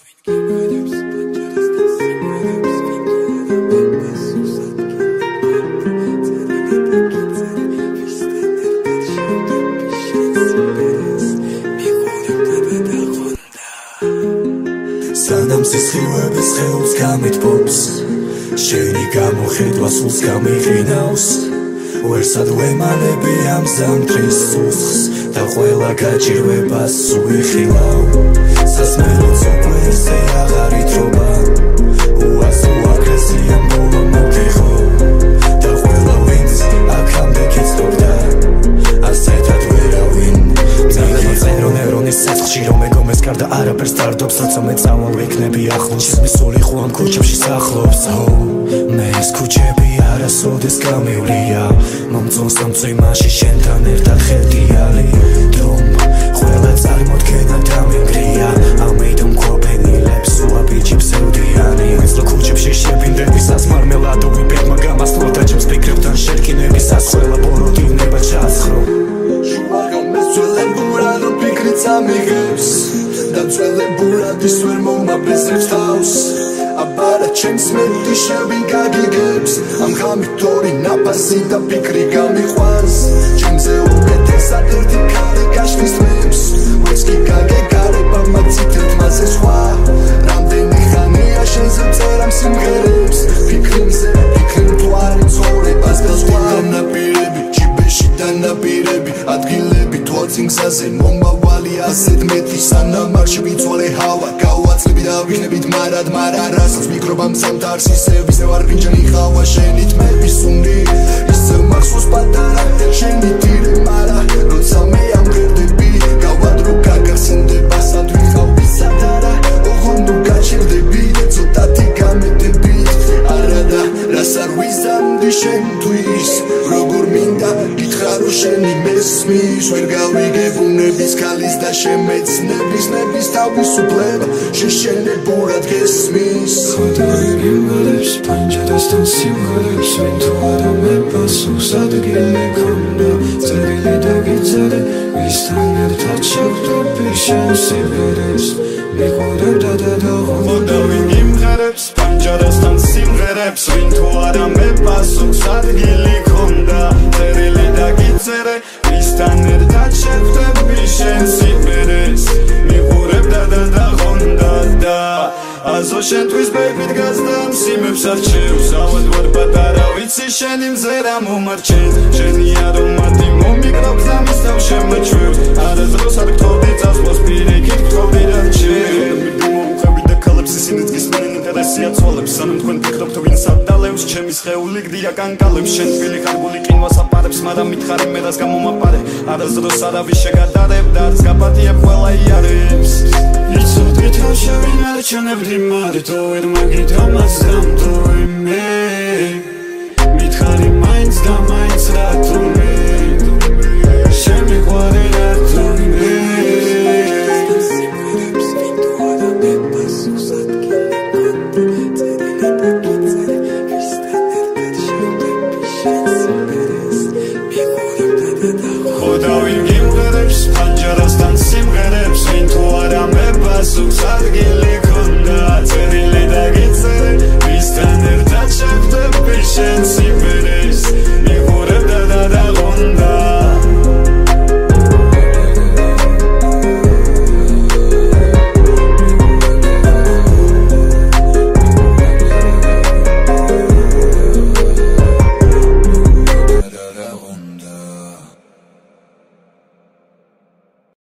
სანამ სისხლივების ხეობს გამიტბობს შენი გამოხედვა სულს გამიყინავს ვერსად ვემალები ამ ზამთრის სუსხს და ყველა გაჭირვებას უიხილავ სასმელოც უკვე ისე აღარ ითრობა უასო აგრესიამ ბოლო მოგიხო და ყველა ვინც აქამდე გიცდობდა ასეთად ვერავინ წერო ნევრონის ცეცხლში რომ ეგომეს გარდა არაფერს დარდობს როცა მე წავალ ვიქნები ახლოს სული ხუან ქუჩებში სახლობს მე ეს ქუჩები არასოდეს გამივლია მომწონს ამ წვიმაში შენთან ერთად ხელდიალი დრო ყველა წარმოდგენა დამიმგრია ამიტომ მქვაფენილებს უაბიჯი ფსევდიანი ეს რო ქუჩებში შეფინდებისას მარმელადოვი ბედმა გამასწრო და ჩემს ფიქრებთან შერკინებისას ყველა ბოროტივნება ჩაცხრო ძველებურად ფიქრიც ამიღებს და ძველებურად ის ვერ მომაბეზრებს თავს აბარა ჩემს მეტიშები გაგიგებს ამ ღამით ორი ნაფასი და ფიქრი გამიყვანს ჩემზე უკეთესად ერთი ქარი გაშლის თმებს ვეც კი გაგეგარება მაცითებ მასე სხვა რამდენი ხანია შენზე წერამ სიმღერებს ფიქრი მზე ფიქრი მთვარე ცხოვრებას და სხვა განაპირები ჭიბეში დანაპირები ადგილები თვალწინ გზაზე მომავალი ასეთ მეტი სანამ არ შევიცვალე ჰავა გავაცლები და ვიქნებით მარად მარა რასაც მიკრობამ სამთარს ისევ არ ფინჯანი ხავა შენი თმების უნდი ისევ მახსოვს პატარა შენი ტირე მარა როცა მე ამღერდები გავადრო გაგახსენდება სად ვიყავ ვისადარა ოღონდ ნუ გაჩერდები ცოტათი გამედებით არადა რას არ ვიზამდი შენთვის როგორ მინდა გითხრა რომ შენი მესმის ვერ გავიგებ უნების ქალის და შემეცნების ნების თავისუფლება შეშენებურად გესმის ხოდაიგიმგალებს ფანჯარასთან სიმღერებს ვინ თუ არა მე პასუხს ადგილი ქონდა წერილი და გიწერე ვისთან ერთად შევხვდები შენ სიმღერებს მიყურებდა და ხოდაიგიმგალებს ფანჯარასთან სიმღერებს ვინ თუ არა მე პასუხს ადგილი ქონდა წერილი და გიწერე ვისთან ერთად შევხვდები შენ სიმღერებს მიყურებდა და ხონდა და აზო შენთვის ბეიბი დგას და სიმებს არჩევს ავად ვარ პატარა ვიცი შენი მზე რა მომარჩენს შენი არომატი მომიგრობს და მისთავ შემოჩვევს არასდროს არ გთხოვდი წასვლას პირიქით გთხოვდი რა რჩევ მომხები და ქალებს ისინიც გისმენენ ინტერესია ცვალებს სანამ თქვენ ფიქრობთ ვინც ადალევს ჩემი სხეული გდია კანკალებს შენ თბილი ხარგული ყინვას აპარებს მაგრამ მითხარი მე რას გამომაპარე არასდროს არავის შეგადარებ და არც გაპატიებ ყველა იარებს იცოდი თავშევინ არჩენებდი მარტო ვერ მაგით ამას დამთოვე მე მითხარი მაინც და მაინც რატო მე შემიყვარე რატო მე ხოდავინ გიმღერებს ფანჯარასთან სიმღერებს ვინ თუ არა მე პასუხს ადგილი